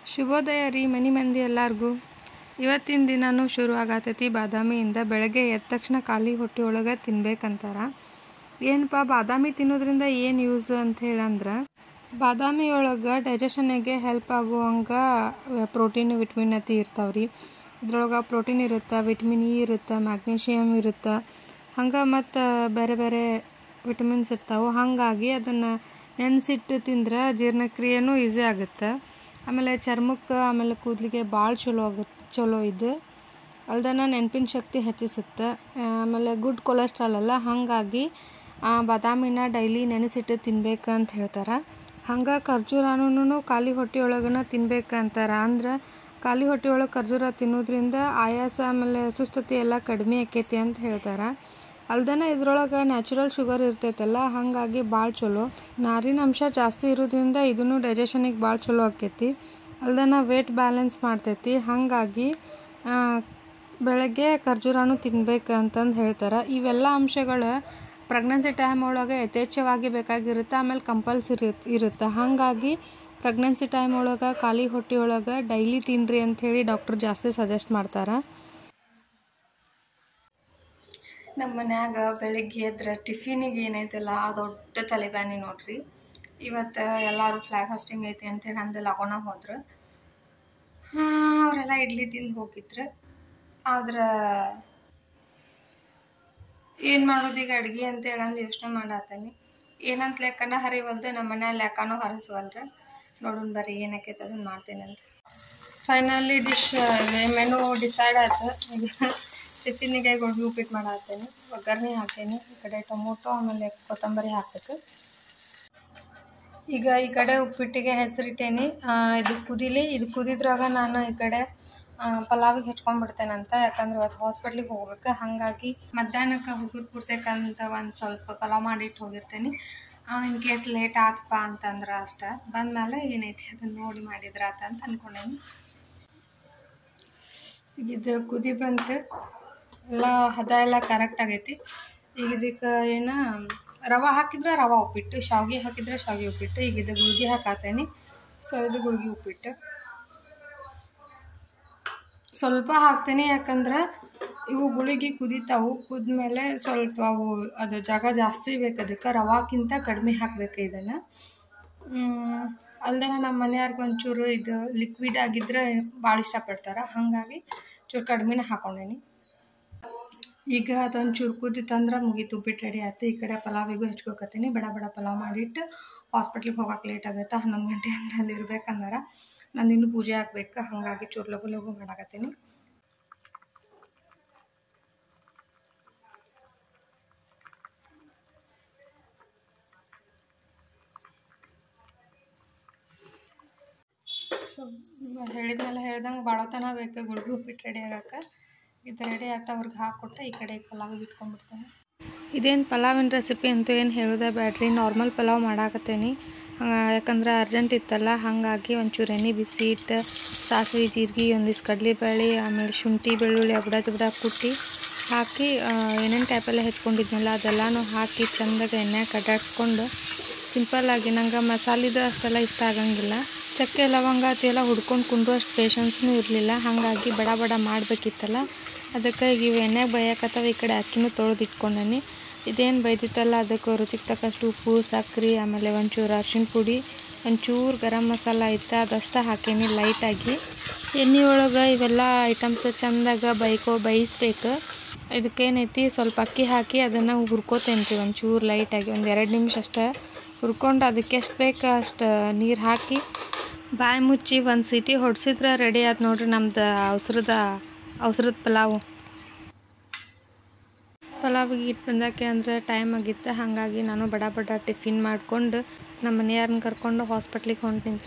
ಶುಭೋದಯ ರೀ ಮನಿ ಮಂದಿ ಎಲ್ಲರಿಗೂ. ಇವತ್ತಿನ ದಿನನೂ ಶುರು ಆಗತೈತಿ ಬಾದಾಮಿಯಿಂದ. ಬೆಳಗ್ಗೆ ಎದ್ದ ತಕ್ಷಣ ಖಾಲಿ ಹೊಟ್ಟೆಯೊಳಗೆ ತಿನ್ಬೇಕಂತಾರ. ಏನಪ್ಪ ಬಾದಾಮಿ ತಿನ್ನೋದ್ರಿಂದ ಏನು ಯೂಸ್ ಅಂತ ಹೇಳಂದ್ರೆ, ಬಾದಾಮಿಯೊಳಗೆ ಡೈಜೆಷನ್ನಿಗೆ ಹೆಲ್ಪ್ ಆಗುವಂಗೆ ಪ್ರೋಟೀನ್ ವಿಟಮಿನ್ ಅತಿ ಇರ್ತಾವ್ರಿ. ಇದ್ರೊಳಗೆ ಪ್ರೋಟೀನ್ ಇರುತ್ತೆ, ವಿಟಮಿನ್ ಇ ಇರುತ್ತೆ, ಮ್ಯಾಗ್ನೀಷಿಯಮ್ ಇರುತ್ತೆ, ಹಂಗೆ ಮತ್ತು ಬೇರೆ ಬೇರೆ ವಿಟಮಿನ್ಸ್ ಇರ್ತಾವೆ. ಹಾಗಾಗಿ ಅದನ್ನು ನೆನೆಸಿಟ್ಟು ತಿಂದ್ರೆ ಜೀರ್ಣಕ್ರಿಯೆನೂ ಈಸಿ ಆಗುತ್ತೆ. ಆಮೇಲೆ ಚರ್ಮಕ್ಕೆ ಆಮೇಲೆ ಕೂದಲಿಗೆ ಭಾಳ ಚಲೋ ಇದು. ಅಲ್ದನ ನೆನಪಿನ ಶಕ್ತಿ ಹೆಚ್ಚಿಸುತ್ತೆ. ಆಮೇಲೆ ಗುಡ್ ಕೊಲೆಸ್ಟ್ರಾಲ್ ಅಲ್ಲ, ಹಾಗಾಗಿ ಬಾದಾಮಿನ ಡೈಲಿ ನೆನೆಸಿಟ್ಟು ತಿನ್ಬೇಕಂತ ಹೇಳ್ತಾರೆ. ಹಂಗೆ ಖರ್ಜೂರನೂ ಖಾಲಿ ಹೊಟ್ಟೆಯೊಳಗನ ತಿನ್ಬೇಕಂತಾರೆ. ಅಂದ್ರೆ ಖಾಲಿ ಹೊಟ್ಟೆಯೊಳಗೆ ಖರ್ಜೂರ ತಿನ್ನೋದ್ರಿಂದ ಆಯಾಸ ಆಮೇಲೆ ಸುಸ್ತತೆ ಎಲ್ಲ ಕಡಿಮೆ ಆಕೈತಿ ಅಂತ ಹೇಳ್ತಾರೆ. ಅಲ್ದನ ಇದ್ರೊಳಗೆ ನ್ಯಾಚುರಲ್ ಶುಗರ್ ಇರ್ತೈತಲ್ಲ, ಹಾಗಾಗಿ ಭಾಳ ಚಲೋ. ನಾರಿನ ಅಂಶ ಜಾಸ್ತಿ ಇರೋದ್ರಿಂದ ಇದನ್ನು ಡೈಜೆಷನಿಗೆ ಭಾಳ ಚಲೋ ಆಕೈತಿ. ಅಲ್ದನ ವೇಟ್ ಬ್ಯಾಲೆನ್ಸ್ ಮಾಡ್ತೈತಿ. ಹಾಗಾಗಿ ಬೆಳಗ್ಗೆ ಖರ್ಜೂರನೂ ತಿನ್ಬೇಕಂತಂದು ಹೇಳ್ತಾರೆ. ಇವೆಲ್ಲ ಅಂಶಗಳು ಪ್ರೆಗ್ನೆನ್ಸಿ ಟೈಮ್ ಒಳಗೆ ಯಥೇಚ್ಛವಾಗಿ ಬೇಕಾಗಿರುತ್ತೆ, ಆಮೇಲೆ ಕಂಪಲ್ಸರಿ ಇರುತ್ತೆ. ಹಾಗಾಗಿ ಪ್ರೆಗ್ನೆನ್ಸಿ ಟೈಮ್ ಒಳಗೆ ಖಾಲಿ ಹೊಟ್ಟೆಯೊಳಗೆ ಡೈಲಿ ತಿನ್ನಿರಿ ಅಂಥೇಳಿ ಡಾಕ್ಟ್ರ್ ಜಾಸ್ತಿ ಸಜೆಸ್ಟ್ ಮಾಡ್ತಾರೆ. ನಮ್ಮ ಮನ್ಯಾಗ ಬೆಳಿಗ್ಗೆ ಎದ್ರೆ ಟಿಫಿನಿಗೆ ಏನೈತಲ್ಲ ದೊಡ್ಡ ತಲೆಬ್ಯಾನಿ ನೋಡ್ರಿ. ಇವತ್ತು ಎಲ್ಲರೂ ಫ್ಲಾಗ್ ಹಾಸ್ಟಿಂಗ್ ಐತಿ ಅಂತೇಳಿ ಅಂದು ಲಗೋಣ ಹೋದ್ರು. ಅವರೆಲ್ಲ ಇಡ್ಲಿ ತಿಂದು ಹೋಗಿದ್ರು. ಆದ್ರೆ ಏನು ಮಾಡೋದು ಈಗ ಅಡುಗೆ ಅಂತೇಳಿ ಅಂದು ಯೋಚನೆ ಮಾಡತ್ತೀನಿ. ಏನಂತ ಲೆಕ್ಕನ ಹರಿವಲ್ದು, ನಮ್ಮ ಮನೇಲಿ ಲೆಕ್ಕನೂ ಹರಿಸ್ವಲ್ರಿ. ನೋಡೋಣ ಬರ್ರಿ ಏನಕ್ಕೈತೆ ಅದನ್ನು ಮಾಡ್ತೇನೆ ಅಂತ. ಫೈನಲಿ ಮೆನು ಡಿಸೈಡ್ ಆಯ್ತು. ಈಗ ಟಿಫಿನಿಗೆ ಗೋಧಿ ಉಪ್ಪಿಟ್ಟು ಮಾಡತ್ತೇನೆ. ಒಗ್ಗರಣೆ ಹಾಕೇನಿ. ಈ ಕಡೆ ಟೊಮೊಟೊ ಆಮೇಲೆ ಕೊತ್ತಂಬರಿ ಹಾಕಬೇಕು. ಈಗ ಈ ಕಡೆ ಉಪ್ಪಿಟ್ಟಿಗೆ ಹೆಸರಿಟ್ಟೇನಿ. ಇದು ಕುದೀಲಿ. ಇದು ಕುದಿದ್ರಾಗ ನಾನು ಈ ಕಡೆ ಪಲಾವಿಗೆ ಹೆಚ್ಕೊಂಡ್ಬಿಡ್ತೇನಂತ. ಯಾಕಂದ್ರೆ ಇವತ್ತು ಹಾಸ್ಪಿಟ್ಲಿಗೆ ಹೋಗ್ಬೇಕು. ಹಾಗಾಗಿ ಮಧ್ಯಾಹ್ನಕ್ಕೆ ಹುಡುಗರು ಕೂರ್ಸಕ್ಕಂತ ಒಂದು ಸ್ವಲ್ಪ ಪಲಾವ್ ಮಾಡಿಟ್ಟು ಹೋಗಿರ್ತೇನೆ. ಇನ್ ಕೇಸ್ ಲೇಟ್ ಆತಪ್ಪ ಅಂತಂದ್ರೆ ಅಷ್ಟೇ. ಬಂದಮೇಲೆ ಏನೈತಿ ಅದನ್ನು ನೋಡಿ ಮಾಡಿದ್ರೆ ಆತ ಅಂತ ಅಂದ್ಕೊಂಡೇನಿ. ಈಗ ಇದು ಕುದಿ ಬಂತು, ಎಲ್ಲ ಹದ ಎಲ್ಲ ಕರೆಕ್ಟ್ ಆಗೈತಿ. ಈಗ ಇದಕ್ಕೆ ಏನು ರವೆ ಹಾಕಿದ್ರೆ ರವೆ ಉಪ್ಪಿಟ್ಟು, ಶಾವಿಗೆ ಹಾಕಿದ್ರೆ ಶಾವಿಗೆ ಉಪ್ಪಿಟ್ಟು. ಈಗ ಇದು ಗುಳ್ಗಿ ಹಾಕತ್ತೇನೆ. ಸೊ ಇದು ಗುಳ್ಗಿ ಉಪ್ಪಿಟ್ಟು ಸ್ವಲ್ಪ ಹಾಕ್ತೇನೆ, ಯಾಕಂದ್ರೆ ಇವು ಗುಳಿಗೆ ಕುದೀತಾವು. ಕುದ್ಮೇಲೆ ಸ್ವಲ್ಪ ಅವು ಅದು ಜಾಗ ಜಾಸ್ತಿ ಬೇಕು. ಅದಕ್ಕೆ ರವಾಕ್ಕಿಂತ ಕಡಿಮೆ ಹಾಕಬೇಕು ಇದನ್ನು. ಅಲ್ಲದೆ ನಮ್ಮ ಮನೆಯವ್ರಿಗೆ ಒಂಚೂರು ಇದು ಲಿಕ್ವಿಡ್ ಆಗಿದ್ರೆ ಭಾಳ ಇಷ್ಟಪಡ್ತಾರೆ. ಹಾಗಾಗಿ ಚೂರು ಕಡಿಮೆನೇ ಹಾಕೊಂಡೇನಿ. ಈಗ ಅದೊಂಚೂರು ಕುದಿತಂದ್ರೆ ಮುಗೀತು, ಉಪ್ಪಿಟ್ಟು ರೆಡಿ ಆಯ್ತು. ಈ ಕಡೆ ಪಲಾವಿಗೂ ಹೆಚ್ಕೋಕತ್ತೀನಿ. ಬಡ ಪಲಾವ್ ಮಾಡಿಟ್ಟು ಹಾಸ್ಪಿಟ್ಲಿಗೆ ಹೋಗೋಕೆ ಲೇಟ್ ಆಗುತ್ತೆ. 11 ಗಂಟೆ ಅಂದ್ರೆ ಅಲ್ಲಿ ಇರ್ಬೇಕಂದ್ರೆ ನಂದಿನ್ನೂ ಪೂಜೆ ಹಾಕ್ಬೇಕು. ಹಾಗಾಗಿ ಚೂರು ಲಗು ಮಾಡಾಕತ್ತೀನಿ. ಸೊ ಹೇಳ್ದಂಗೆ ಭಾಳತನ ಬೇಕು ಗುಳ್ಗಿ ಉಪ್ಪಿಟ್ಟು ರೆಡಿ ಆಗಕ್ಕೆ. ಇದು ರೆಡಿ ಆಗ್ತಾ ಅವ್ರಿಗೆ ಹಾಕ್ಕೊಟ್ಟು ಈ ಕಡೆ ಪಲಾವಿಗೆ ಇಟ್ಕೊಂಡ್ಬಿಡ್ತೇನೆ. ಇದೇನು ಪಲಾವಿನ ರೆಸಿಪಿ ಅಂತೂ ಏನು ಹೇಳೋದೇ ಬ್ಯಾಡ್ರಿ. ನಾರ್ಮಲ್ ಪಲಾವ್ ಮಾಡಾಕತ್ತೇನಿ. ಯಾಕಂದ್ರೆ ಅರ್ಜೆಂಟ್ ಇತ್ತಲ್ಲ, ಹಾಗಾಗಿ ಒಂಚೂರು ಎಣ್ಣೆ ಬಿಸಿ ಇಟ್ಟು ಸಾಸಿವೆ ಜೀರಿಗೆ ಒಂದಿಷ್ಟು ಕಡಲೆಬೇಳೆ ಆಮೇಲೆ ಶುಂಠಿ ಬೆಳ್ಳುಳ್ಳಿ ಅಬಡ ಕುಟ್ಟಿ ಹಾಕಿ ಏನೇನು ಟೈಪೆಲ್ಲ ಹೆಚ್ಕೊಂಡಿದ್ನಲ್ಲ ಅದೆಲ್ಲನೂ ಹಾಕಿ ಚೆಂದಾಗಿ ಎಣ್ಣೆ ಕಡ್ಡಾಡ್ಸ್ಕೊಂಡು ಸಿಂಪಲ್ಲಾಗಿ, ನಂಗೆ ಮಸಾಲಿದು ಅಷ್ಟೆಲ್ಲ ಇಷ್ಟ ಆಗಂಗಿಲ್ಲ. ಚಕ್ಕೆ ಲವಂಗ ಅದೆಲ್ಲ ಹುಡ್ಕೊಂಡು ಕುಂಡ್ರು ಪೇಷನ್ಸ್ನೂ ಇರಲಿಲ್ಲ. ಹಾಗಾಗಿ ಬಡ ಮಾಡಬೇಕಿತ್ತಲ್ಲ, ಅದಕ್ಕೆ ಈಗ ಇವು ಎಣ್ಣೆಗೆ ಬೇಯಕತ್ತವ. ಈ ಕಡೆ ಅಕ್ಕಿನೂ ತೊಳೆದು ಇಟ್ಕೊಂಡೇನಿ. ಇದೇನು ಬೈದಿತ್ತಲ್ಲ ಅದಕ್ಕೆ ರುಚಿಗೆ ತಕ್ಕಷ್ಟು ಉಪ್ಪು, ಸಕ್ಕರೆ ಆಮೇಲೆ ಒಂಚೂರು ಅರ್ಶಿಣ ಪುಡಿ, ಒಂಚೂರು ಗರಂ ಮಸಾಲ ಇತ್ತು, ಅದಷ್ಟು ಹಾಕೀನಿ ಲೈಟಾಗಿ. ಎಣ್ಣೆ ಒಳಗೆ ಇವೆಲ್ಲ ಐಟಮ್ಸ್ ಚೆಂದಾಗ ಬೇಯಿಸ್ಬೇಕು. ಇದಕ್ಕೇನೈತಿ ಸ್ವಲ್ಪ ಅಕ್ಕಿ ಹಾಕಿ ಅದನ್ನು ಹುರ್ಕೋತೇನ್ರಿ ಒಂಚೂರು ಲೈಟಾಗಿ, ಒಂದು 2 ನಿಮಿಷ ಅಷ್ಟೇ ಹುರ್ಕೊಂಡು ಅದಕ್ಕೆ ಎಷ್ಟು ಬೇಕು ಅಷ್ಟು ನೀರು ಹಾಕಿ ಬಾಯಿ ಮುಚ್ಚಿ ಒಂದು ಸೀಟಿ ಹೊಡ್ಸಿದ್ರೆ ರೆಡಿ ಆಯ್ತು ನೋಡ್ರಿ ನಮ್ದು ಅವಸರದ ಪಲಾವಿಗೆ ಇಟ್ಟು ಬಂದಾಕೆ ಅಂದರೆ ಟೈಮ್ ಆಗಿತ್ತು. ಹಾಗಾಗಿ ನಾನು ಬಡ ಟಿಫಿನ್ ಮಾಡಿಕೊಂಡು ನಮ್ಮ ಮನೆಯವ್ರನ್ನ ಕರ್ಕೊಂಡು ಹಾಸ್ಪಿಟ್ಲಿಗೆ ಹೊಂಟಿಂತೆ.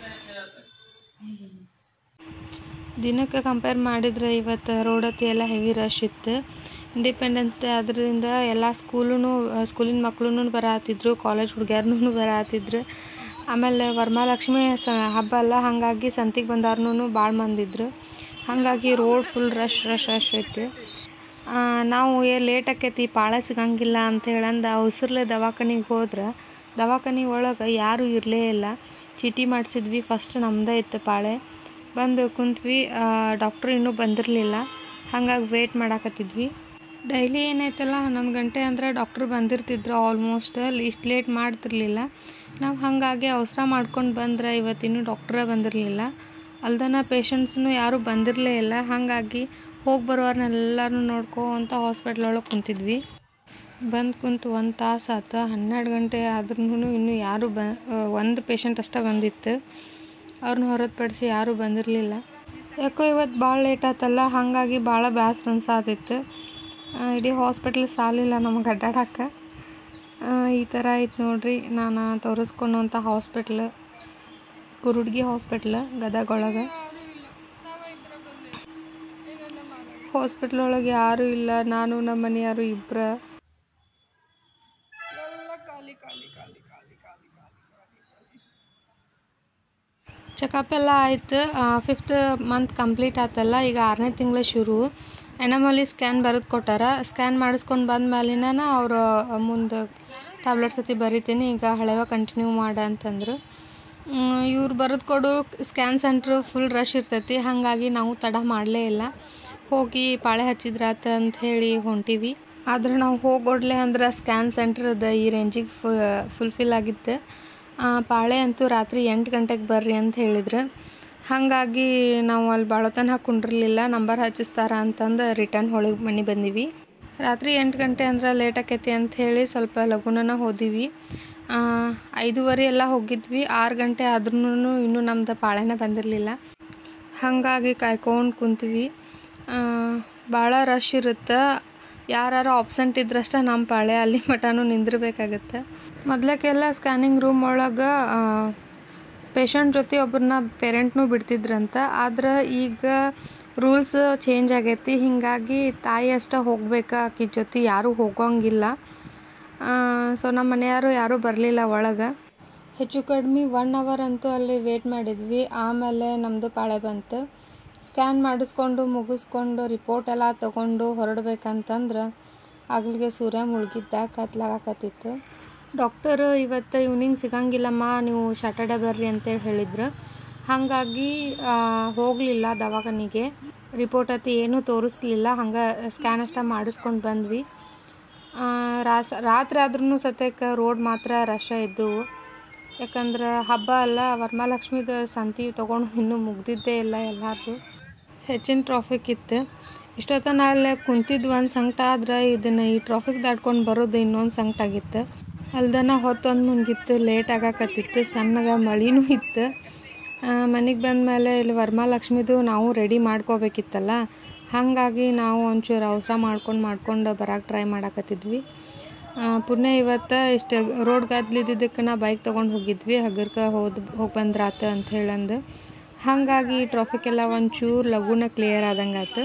ದಿನಕ್ಕೆ ಕಂಪೇರ್ ಮಾಡಿದರೆ ಇವತ್ತು ರೋಡತ್ತಿ ಎಲ್ಲ ಹೆವಿ ರಶ್ ಇತ್ತು. ಇಂಡಿಪೆಂಡೆನ್ಸ್ ಡೇ ಆದ್ದರಿಂದ ಎಲ್ಲ ಸ್ಕೂಲಿನ ಮಕ್ಕಳು ಬರತ್ತಿದ್ರು, ಕಾಲೇಜ್ ಹುಡುಗಿಯರ್ನೂ ಬರತ್ತಿದ್ರು. ಆಮೇಲೆ ವರಮಹಾಲಕ್ಷ್ಮಿ ಹಬ್ಬ ಅಲ್ಲ, ಹಾಗಾಗಿ ಸಂತಿಗೆ ಬಂದವ್ರನ್ನೂ ಭಾಳ ಮಂದಿದ್ರು. ಹಾಗಾಗಿ ರೋಡ್ ಫುಲ್ ರಶ್ ಐತಿ. ನಾವು ಲೇಟ್ ಆಕೈತಿ ಪಾಳ ಸಿಗಂಗಿಲ್ಲ ಅಂತ ಹೇಳಂದು ಅವಸರಲೆ ದವಾಖಾನಿಗೆ ಹೋದ್ರೆ ದವಾಖಾನೆ ಒಳಗೆ ಯಾರೂ ಇರಲೇ ಇಲ್ಲ. ಚೀಟಿ ಮಾಡಿಸಿದ್ವಿ. ಫಸ್ಟ್ ನಮ್ಮದೇ ಇತ್ತು ಪಾಳೆ. ಬಂದು ಕುಂತ್ವಿ. ಡಾಕ್ಟ್ರು ಇನ್ನೂ ಬಂದಿರಲಿಲ್ಲ, ಹಾಗಾಗಿ ವೇಟ್ ಮಾಡಾಕತ್ತಿದ್ವಿ. ಡೈಲಿ ಏನಾಯ್ತಲ್ಲ 11 ಗಂಟೆ ಅಂದರೆ ಡಾಕ್ಟ್ರು ಬಂದಿರ್ತಿದ್ರು. ಆಲ್ಮೋಸ್ಟ್ ಇಷ್ಟು ಲೇಟ್ ಮಾಡ್ತಿರ್ಲಿಲ್ಲ. ನಾವು ಹಾಗಾಗಿ ಅವಸರ ಮಾಡ್ಕೊಂಡು ಬಂದರೆ ಇವತ್ತಿನ್ನೂ ಡಾಕ್ಟ್ರೇ ಬಂದಿರಲಿಲ್ಲ. ಅಲ್ದನ ಪೇಷಂಟ್ಸ್ನು ಯಾರೂ ಬಂದಿರಲೇ ಇಲ್ಲ. ಹಾಗಾಗಿ ಹೋಗಿ ಬರೋರ್ನೆಲ್ಲರೂ ನೋಡ್ಕೊಂತ ಹಾಸ್ಪಿಟ್ಲ್ ಒಳಗೆ ಕುಂತಿದ್ವಿ. ಬಂದು ಕುಂತು 1 ತಾಸು ಆಯ್ತು. 12 ಗಂಟೆ ಆದ್ರೂ ಇನ್ನೂ ಯಾರೂ ಒಂದು ಪೇಷಂಟ್ ಅಷ್ಟೇ ಬಂದಿತ್ತು. ಅವ್ರನ್ನ ಹೊರತುಪಡಿಸಿ ಯಾರೂ ಬಂದಿರಲಿಲ್ಲ. ಯಾಕೋ ಇವತ್ತು ಭಾಳ ಲೇಟ್ ಆಯ್ತಲ್ಲ, ಹಾಗಾಗಿ ಭಾಳ ಬೇಸರ ಅನ್ಸಾತಿತ್ತು. ಇಡೀ ಹಾಸ್ಪಿಟ್ಲ್ ಸಾಲಿಲ್ಲ ನಮಗೆ ಅಡ್ಡಾಡಕ್ಕೆ. ಈ ಥರ ಐತೆ ನೋಡ್ರಿ ನಾನು ತೋರಿಸ್ಕೊಂಡಂಥ ಹಾಸ್ಪಿಟ್ಲ್, ಕುರುಡ್ಗಿ ಹಾಸ್ಪಿಟ್ಲ್ ಗದಗ ಒಳಗೆ. ಹಾಸ್ಪಿಟ್ಲ್ ಒಳಗೆ ಯಾರೂ ಇಲ್ಲ, ನಾನು ನಮ್ಮ ಮನೆಯವರು ಇಬ್ಬರು. ಚೆಕಪ್ ಎಲ್ಲ ಆಯ್ತು. 5th ಮಂತ್ ಕಂಪ್ಲೀಟ್ ಆಯ್ತಲ್ಲ, ಈಗ 6ನೇ ತಿಂಗಳು ಶುರು. ಎನಮಲಿ ಸ್ಕ್ಯಾನ್ ಬರೆದು ಕೊಟ್ಟಾರ. ಸ್ಕ್ಯಾನ್ ಮಾಡಿಸ್ಕೊಂಡು ಬಂದ ಮೇಲಿನ ಅವರು ಮುಂದೆ ಟ್ಯಾಬ್ಲೆಟ್ಸ್ ಸತಿ ಬರಿತೀನಿ, ಈಗ ಹಳೆವ ಕಂಟಿನ್ಯೂ ಮಾಡ ಅಂತಂದರು. ಇವ್ರು ಬರೆದು ಕೊಡು ಸ್ಕ್ಯಾನ್ ಸೆಂಟ್ರು ಫುಲ್ ರಶ್ ಇರ್ತೈತಿ. ಹಾಗಾಗಿ ನಾವು ತಡ ಮಾಡಲೇ ಇಲ್ಲ, ಹೋಗಿ ಪಾಳೆ ಹಚ್ಚಿದ್ರಾತ ಅಂತ ಹೇಳಿ ಹೊಂಟೀವಿ. ಆದ್ರೆ ನಾವು ಹೋಗೋಡ್ಲೆ ಅಂದ್ರೆ ಸ್ಕ್ಯಾನ್ ಸೆಂಟ್ರದ ಈ ರೇಂಜಿಗೆ ಫುಲ್ಫಿಲ್ ಆಗಿತ್ತು. ಪಾಳೆ ಅಂತೂ ರಾತ್ರಿ 8 ಗಂಟೆಗೆ ಬರ್ರಿ ಅಂತ ಹೇಳಿದ್ರು. ಹಾಗಾಗಿ ನಾವು ಅಲ್ಲಿ ಭಾಳತನ ಕುಂಡಿರಲಿಲ್ಲ. ನಂಬರ್ ಹಚ್ಚಿಸ್ತಾರ ಅಂತಂದು ರಿಟರ್ನ್ ಮನೆ ಬಂದೀವಿ. ರಾತ್ರಿ 8 ಗಂಟೆ ಅಂದ್ರೆ ಲೇಟ್ ಆಕೈತಿ ಅಂತ ಹೇಳಿ ಸ್ವಲ್ಪ ಲಘುನ ಹೋದಿವಿ. 5:30 ಎಲ್ಲ ಹೋಗಿದ್ವಿ. 6 ಗಂಟೆ ಆದ್ರೂ ಇನ್ನೂ ನಮ್ದು ಪಾಳೆನೇ ಬಂದಿರಲಿಲ್ಲ. ಹಾಗಾಗಿ ಕಾಯ್ಕೊಂಡು ಕುಂತೀವಿ. ಭಾಳ ರಶ್ ಇರುತ್ತೆ. ಯಾರು ಆಬ್ಸೆಂಟ್ ಇದ್ರಷ್ಟ ನಮ್ಮ ಪಾಳೆ, ಅಲ್ಲಿ ಮಟನೂ ನಿಂದಿರ್ಬೇಕಾಗತ್ತೆ. ಮೊದಲಕ್ಕೆಲ್ಲ ಸ್ಕ್ಯಾನಿಂಗ್ ರೂಮ್ ಒಳಗೆ ಪೇಷಂಟ್ ಜೊತೆ ಒಬ್ಬರನ್ನ ಪೇರೆಂಟ್ನೂ ಬಿಡ್ತಿದ್ರಂತ. ಆದ್ರೆ ಈಗ ರೂಲ್ಸ್ ಚೇಂಜ್ ಆಗೈತಿ. ಹೀಗಾಗಿ ತಾಯಿ ಅಷ್ಟೇ ಹೋಗ್ಬೇಕು, ಆಕಿ ಜೊತೆ ಯಾರೂ ಹೋಗೋಂಗಿಲ್ಲ. ಸೊ ನಮ್ಮ ಮನೆಯವರು ಯಾರೂ ಬರಲಿಲ್ಲ ಒಳಗೆ. ಹೆಚ್ಚು ಕಡಿಮೆ 1 ಅವರ್ ಅಂತೂ ಅಲ್ಲಿ ವೇಟ್ ಮಾಡಿದ್ವಿ. ಆಮೇಲೆ ನಮ್ಮದು ಪಾಳೆ ಬಂತು. ಸ್ಕ್ಯಾನ್ ಮಾಡಿಸ್ಕೊಂಡು ಮುಗಿಸ್ಕೊಂಡು ರಿಪೋರ್ಟ್ ಎಲ್ಲ ತೊಗೊಂಡು ಹೊರಡ್ಬೇಕಂತಂದ್ರೆ ಆಗ್ಲಿಗೆ ಸೂರ್ಯ ಮುಳುಗಿದ್ದ, ಕತ್ಲಾಗಕತ್ತಿತ್ತು. ಡಾಕ್ಟರ್ ಇವತ್ತು ಈವ್ನಿಂಗ್ ಸಿಗಂಗಿಲ್ಲಮ್ಮ, ನೀವು ಸ್ಯಾಟರ್ಡೆ ಬರ್ರಿ ಅಂತೇಳಿ ಹೇಳಿದ್ರು. ಹಾಗಾಗಿ ಹೋಗಲಿಲ್ಲ ದವಾಖಾನಿಗೆ. ರಿಪೋರ್ಟ್ ಅತಿ ಏನೂ ತೋರಿಸ್ಲಿಲ್ಲ, ಹಂಗೆ ಸ್ಕ್ಯಾನ್ ಅಷ್ಟೇ ಮಾಡಿಸ್ಕೊಂಡು ಬಂದ್ವಿ. ರಾತ್ರಿ ಆದ್ರೂ ಸತ್ಯಕ್ಕೆ ರೋಡ್ ಮಾತ್ರ ರಶ್ ಇದ್ದವು. ಯಾಕಂದ್ರೆ ಹಬ್ಬ ಅಲ್ಲ, ವರಮಹಾಲಕ್ಷ್ಮಿದು ಸಂತಿ ತೊಗೊಂಡು ಇನ್ನೂ ಮುಗ್ದಿದ್ದೇ ಇಲ್ಲ ಎಲ್ಲಾರ್ದು. ಹೆಚ್ಚಿನ ಟ್ರಾಫಿಕ್ ಇತ್ತು. ಇಷ್ಟೊತ್ತನ ಅಲ್ಲೇ ಕುಂತಿದ್ದು ಒಂದು ಸಂಕಟ ಆದ್ರೆ ಈ ಟ್ರಾಫಿಕ್ ದಾಟ್ಕೊಂಡು ಬರೋದು ಇನ್ನೊಂದು ಸಂಕಟ ಆಗಿತ್ತು. ಅಲ್ದನ ಹೊತ್ತೊಂದು ಮುಗಿತ್ತು, ಲೇಟ್ ಆಗಕತ್ತಿತ್ತು, ಸಣ್ಣಗೆ ಮಳಿನೂ ಇತ್ತು. ಮನೆಗೆ ಬಂದಮೇಲೆ ಇಲ್ಲಿ ವರಮಹಾಲಕ್ಷ್ಮಿದು ನಾವು ರೆಡಿ ಮಾಡ್ಕೋಬೇಕಿತ್ತಲ್ಲ, ಹಾಗಾಗಿ ನಾವು ಒಂಚೂರು ಅವಸರ ಮಾಡ್ಕೊಂಡು ಬರೋಕ್ಕೆ ಟ್ರೈ ಮಾಡಾಕತ್ತಿದ್ವಿ. ಪುಣ್ಯ ಇವತ್ತು ಇಷ್ಟು ರೋಡ್ ಗದ್ಲಿದ್ದಕ್ಕೆ ನಾ ಬೈಕ್ ತೊಗೊಂಡು ಹೋಗಿದ್ವಿ. ಹಗರ್ಗೆ ಹೋಗಿ ಬಂದ್ರಾತ ಅಂತ ಹೇಳಂದು. ಹಾಗಾಗಿ ಟ್ರಾಫಿಕ್ ಎಲ್ಲ ಒಂಚೂರು ಲಘುನ ಕ್ಲಿಯರ್ ಆದಂಗೆ ಆಯ್ತು.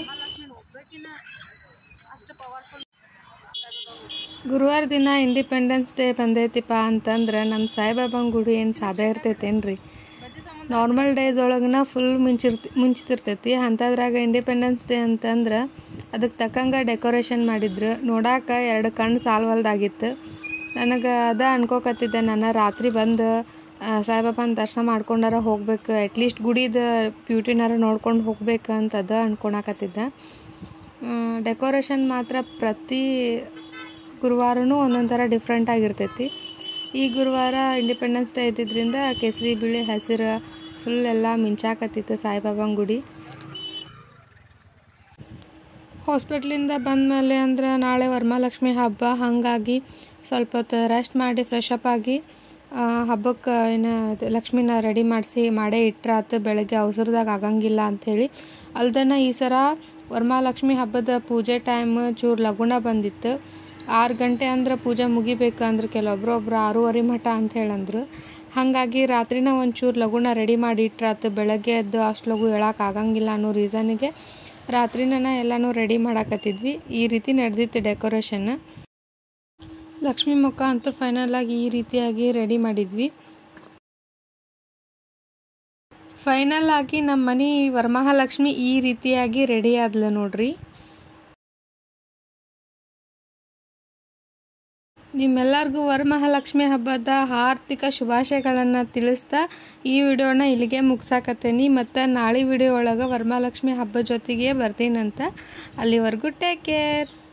ಗುರುವಾರ ದಿನ ಇಂಡಿಪೆಂಡೆನ್ಸ್ ಡೇ ಬಂದೈತಿಪ್ಪ ಅಂತಂದ್ರೆ ನಮ್ಮ ಸಾಯಿಬಾಬಾನ ಗುಡಿ ಏನು ಸಾದಾ ಇರ್ತೈತೇನ್ರಿ. ನಾರ್ಮಲ್ ಡೇಸ್ ಒಳಗನ ಫುಲ್ ಮುಂಚಿತಿರ್ತೈತಿ. ಅಂಥದ್ರಾಗ ಇಂಡಿಪೆಂಡೆನ್ಸ್ ಡೇ ಅಂತಂದ್ರೆ ಅದಕ್ಕೆ ತಕ್ಕಂಗೆ ಡೆಕೋರೇಷನ್ ಮಾಡಿದ್ರು. ನೋಡಾಕ 2 ಕಣ್ಣು ಸಾಲ್ವಲ್ದಾಗಿತ್ತು. ನನಗೆ ಅನ್ಕೋಕತ್ತಿದ್ದೆ, ನಾನು ರಾತ್ರಿ ಬಂದು ಸಾಯಿಬಾಬಾನ ದರ್ಶನ ಮಾಡ್ಕೊಂಡಾರ ಹೋಗ್ಬೇಕು, ಅಟ್ಲೀಸ್ಟ್ ಗುಡಿದ ಬ್ಯೂಟಿನಾರ ನೋಡ್ಕೊಂಡು ಹೋಗ್ಬೇಕು ಅಂತ ಅನ್ಕೊಳಕತ್ತಿದ್ದೆ. ಡೆಕೋರೇಷನ್ ಮಾತ್ರ ಪ್ರತಿ ಗುರುವಾರನೂ ಒಂದೊಂದು ಥರ ಡಿಫ್ರೆಂಟ್ ಆಗಿರ್ತೈತಿ. ಈ ಗುರುವಾರ ಇಂಡಿಪೆಂಡೆನ್ಸ್ ಡೇ ಇದ್ದಿದ್ದರಿಂದ ಕೇಸರಿ ಬಿಳಿ ಹಸಿರು ಫುಲ್ ಎಲ್ಲ ಮಿಂಚಾಕತ್ತಿತ್ತು ಸಾಯಿಬಾಬಾನ ಗುಡಿ. ಹಾಸ್ಪಿಟ್ಲಿಂದ ಬಂದಮೇಲೆ ಅಂದ್ರೆ ನಾಳೆ ವರಮಹಾಲಕ್ಷ್ಮಿ ಹಬ್ಬ. ಹಾಗಾಗಿ ಸ್ವಲ್ಪ ಹೊತ್ತು ರೆಸ್ಟ್ ಮಾಡಿ ಫ್ರೆಶ್ ಅಪ್ ಆಗಿ ಹಬ್ಬಕ್ಕೆ ಏನು ಲಕ್ಷ್ಮಿನ ರೆಡಿ ಮಾಡೇ ಇಟ್ರಾತು. ಬೆಳಗ್ಗೆ ಅವಸರದಾಗ ಆಗಂಗಿಲ್ಲ ಅಂಥೇಳಿ. ಅಲ್ದನ ಈ ಸರ ವರಮಹಾಲಕ್ಷ್ಮಿ ಹಬ್ಬದ ಪೂಜೆ ಟೈಮ್ ಚೂರು ಲಗುಣ ಬಂದಿತ್ತು. 6 ಗಂಟೆ ಅಂದ್ರೆ ಪೂಜೆ ಮುಗಿಬೇಕು ಅಂದ್ರೆ ಕೆಲವೊಬ್ರು 6:30 ಮಠ ಅಂತ ಹೇಳಂದ್ರು. ಹಾಗಾಗಿ ರಾತ್ರಿನ ಒಂಚೂರು ಲಗುಣ ರೆಡಿ ಮಾಡಿ ಇಟ್ರಾತು. ಬೆಳಗ್ಗೆ ಎದ್ದು ಅಷ್ಟು ಲಘು ಹೇಳೋಕ್ಕಾಗಂಗಿಲ್ಲ ಅನ್ನೋ ರೀಸನ್ಗೆ ರಾತ್ರಿನ ಎಲ್ಲನೂ ರೆಡಿ ಮಾಡಾಕತ್ತಿದ್ವಿ. ಈ ರೀತಿ ನಡೆದಿತ್ತು ಡೆಕೋರೇಷನ್. ಲಕ್ಷ್ಮಿ ಮುಖ ಅಂತೂ ಫೈನಲ್ ಆಗಿ ಈ ರೀತಿಯಾಗಿ ರೆಡಿ ಮಾಡಿದ್ವಿ. ಫೈನಲ್ ಆಗಿ ನಮ್ಮ ಮನೆ ವರಮಹಾಲಕ್ಷ್ಮಿ ಈ ರೀತಿಯಾಗಿ ರೆಡಿ ಆದ್ಲು ನೋಡ್ರಿ. ನಿಮ್ಮೆಲ್ಲರಿಗೂ ವರಮಹಾಲಕ್ಷ್ಮಿ ಹಬ್ಬದ ಆರ್ಥಿಕ ಶುಭಾಶಯಗಳನ್ನು ತಿಳಿಸ್ತಾ ಈ ವಿಡಿಯೋನ ಇಲ್ಲಿಗೆ ಮುಗಿಸಾಕತ್ತೀನಿ. ಮತ್ತು ನಾಳೆ ವಿಡಿಯೋ ಒಳಗೆ ವರಮಹಾಲಕ್ಷ್ಮಿ ಹಬ್ಬದ ಜೊತೆಗೆ ಬರ್ತೀನಂತ. ಅಲ್ಲಿವರೆಗೂ ಟೇಕ್ ಕೇರ್.